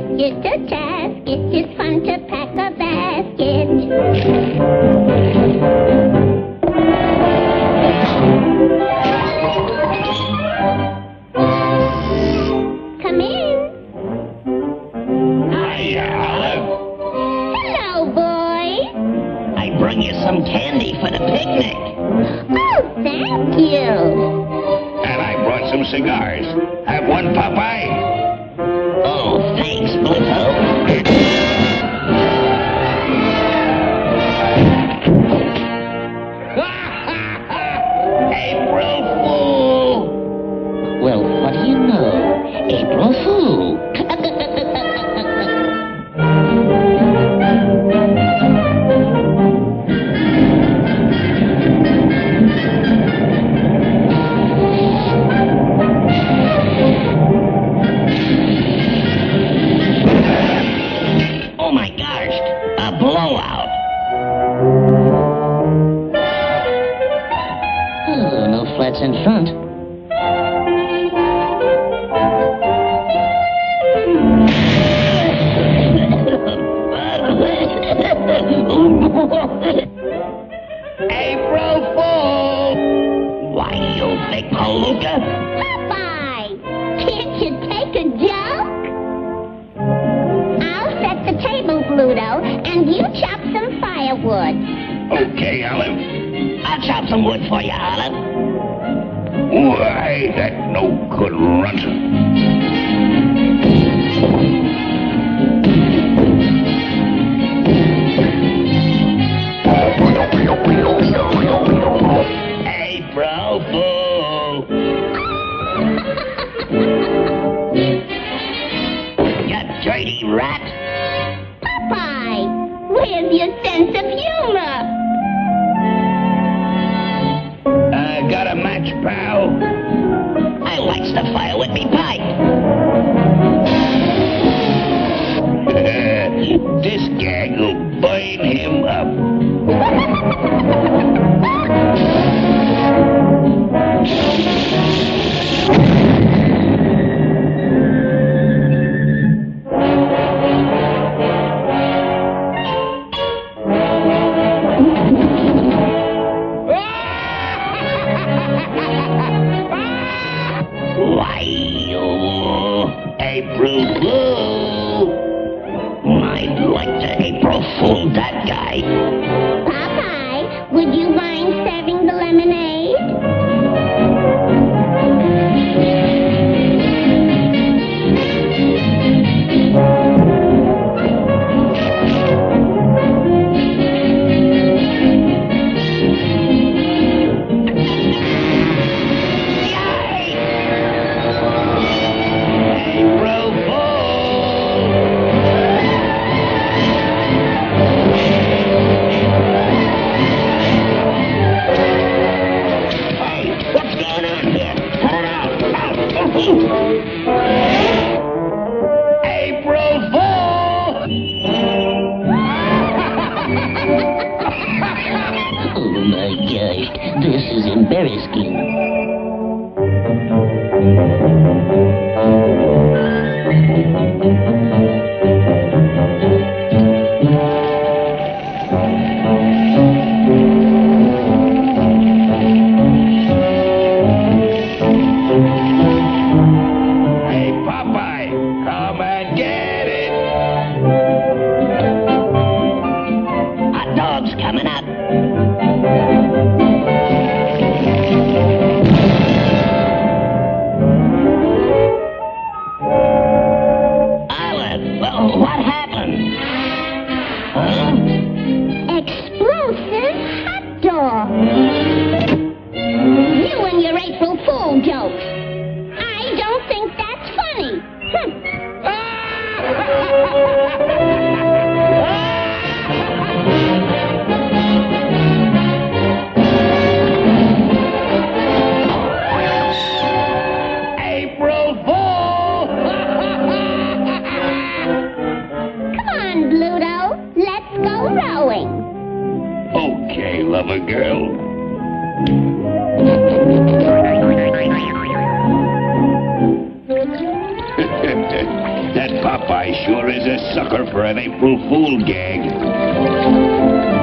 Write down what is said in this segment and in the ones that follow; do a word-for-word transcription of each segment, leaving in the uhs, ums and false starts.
It's just a task. It's just fun to pack a basket. Come in. Hiya, Olive. Hello, boy. I brought you some candy for the picnic. Oh, thank you. And I brought some cigars. Have one, Popeye? Oh, thanks, Bluto. April Fool! Well, what do you know? April Fool! Oh my gosh, a blowout. Oh, no flats in front. April Fool! Why, you big palooka? Popeye, can't you take a joke? I'll set the table, Bluto, and you chop some firewood. Okay, Olive. I'll chop some wood for you, Olive. Why, that no good runt. April Fool! You dirty rat! Popeye, where's your sense of humor? Uh, got a match, pal? I lights the fire with me pipe. This gag will burn him up. Why, you April Fool! I'd like to April Fool that guy. Popeye, would you mind serving the lemonade? April Fool! Hey, what's going on here? Turn out! Out! April Fool! Oh my gosh, this is embarrassing. Hey, Popeye, come and get it. Hot dog's coming up. Popeye sure is a sucker for an April Fool gag.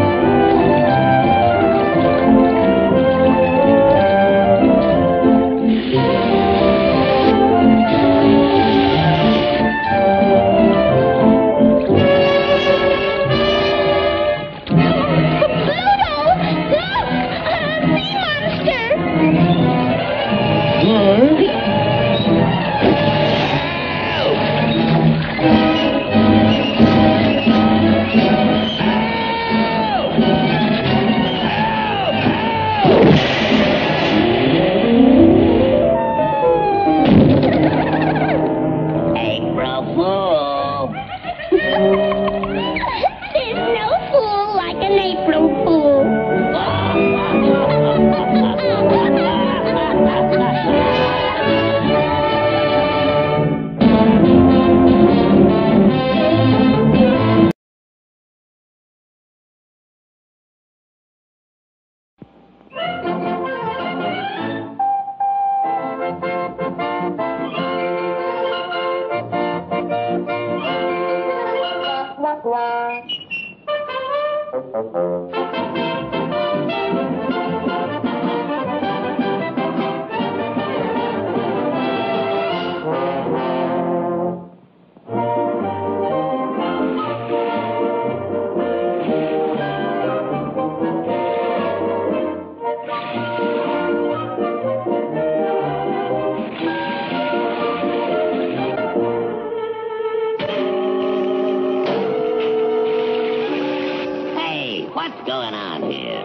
What's going on here?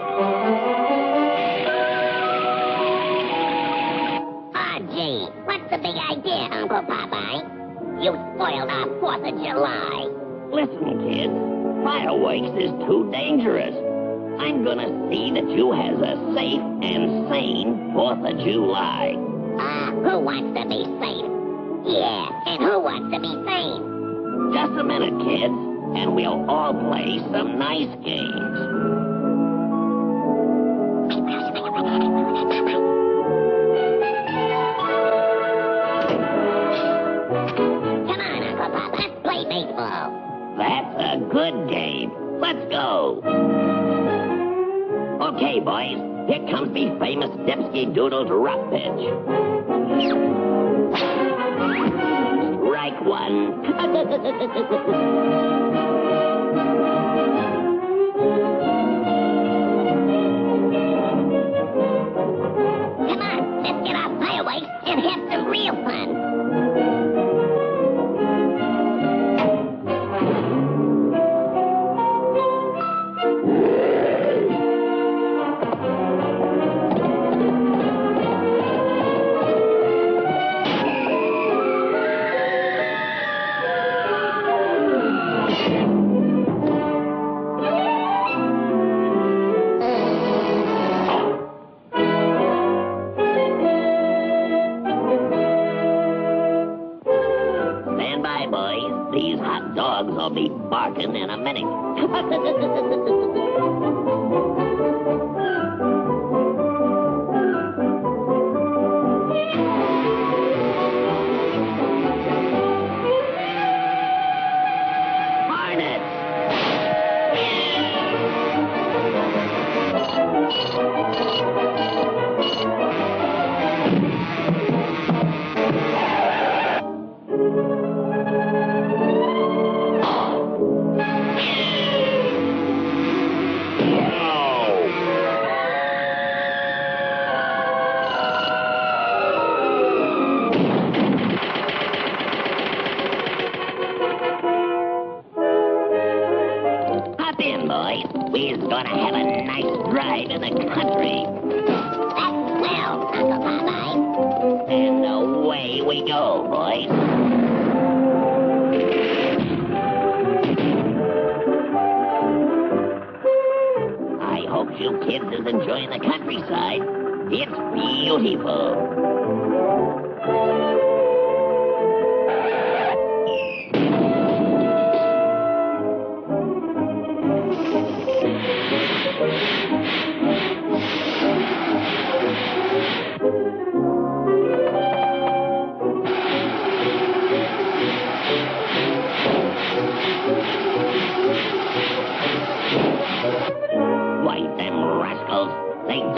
Ah, gee, what's the big idea, Uncle Popeye? You spoiled our fourth of July. Listen, kids, fireworks is too dangerous. I'm gonna see that you has a safe and sane fourth of July. Ah, uh, who wants to be safe? Yeah, and who wants to be sane? Just a minute, kids, and we'll all play some nice games. Come on, Uncle Pop, let's play baseball. That's a good game. Let's go. Okay, boys, here comes the famous Dipsky Doodle drop pitch. Strike one. Come on, let's get our fireworks and have some real fun. These hot dogs will be barking in a minute. We're gonna have a nice drive in the country. That's swell, Uncle Popeye. And away we go, boys. I hope you kids is enjoying the countryside. It's beautiful.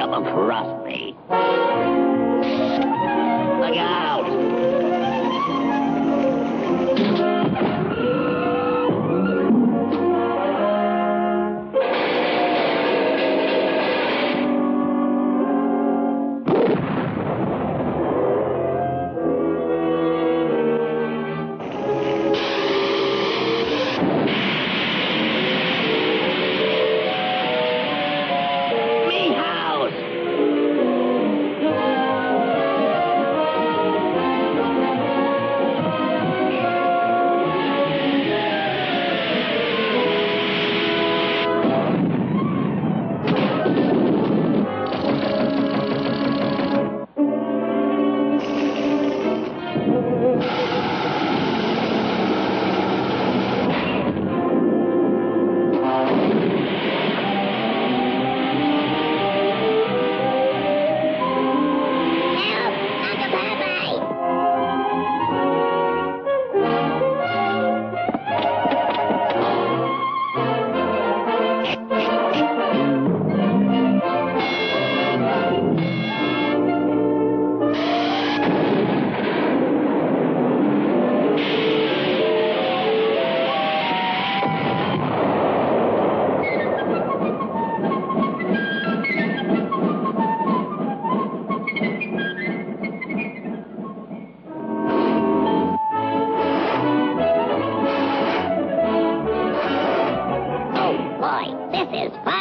double-crossed me. Look out! This is fun.